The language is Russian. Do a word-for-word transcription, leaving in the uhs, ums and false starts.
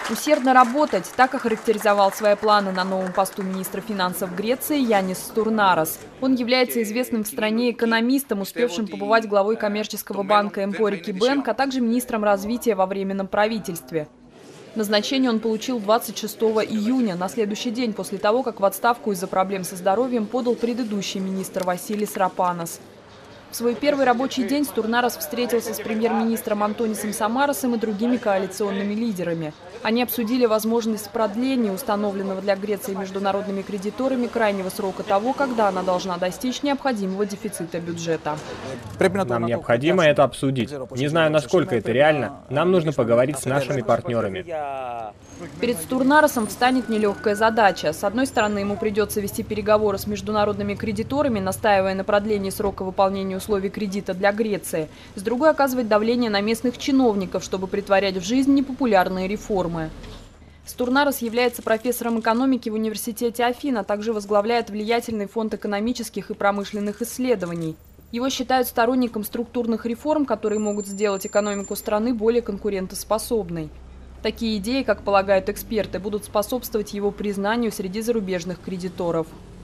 Усердно работать – так охарактеризовал свои планы на новом посту министра финансов Греции Янис Стурнарос. Он является известным в стране экономистом, успевшим побывать главой коммерческого банка Эмпорики Бэнк, а также министром развития во временном правительстве. Назначение он получил двадцать шестого июня, на следующий день после того, как в отставку из-за проблем со здоровьем подал предыдущий министр Василис Рапанос. В свой первый рабочий день Стурнарос встретился с премьер-министром Антонисом Самарасом и другими коалиционными лидерами. Они обсудили возможность продления установленного для Греции международными кредиторами крайнего срока того, когда она должна достичь необходимого дефицита бюджета. Нам необходимо это обсудить. Не знаю, насколько это реально. Нам нужно поговорить с нашими партнерами. Перед Стурнаросом встанет нелегкая задача. С одной стороны, ему придется вести переговоры с международными кредиторами, настаивая на продлении срока выполнения условий кредита для Греции. С другой, оказывать давление на местных чиновников, чтобы претворять в жизнь непопулярные реформы. Стурнарос является профессором экономики в университете Афин, а также возглавляет влиятельный фонд экономических и промышленных исследований. Его считают сторонником структурных реформ, которые могут сделать экономику страны более конкурентоспособной. Такие идеи, как полагают эксперты, будут способствовать его признанию среди зарубежных кредиторов.